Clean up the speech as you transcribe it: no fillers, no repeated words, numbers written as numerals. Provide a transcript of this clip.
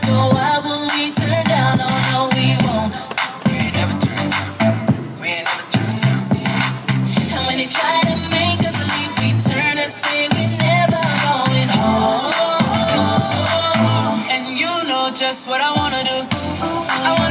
So why would we turn down? Oh no, we won't. We ain't never turn down. We ain't never turn down. And when they try to make us leave, we turn and say we're never going home. And you know just what I wanna do. I wanna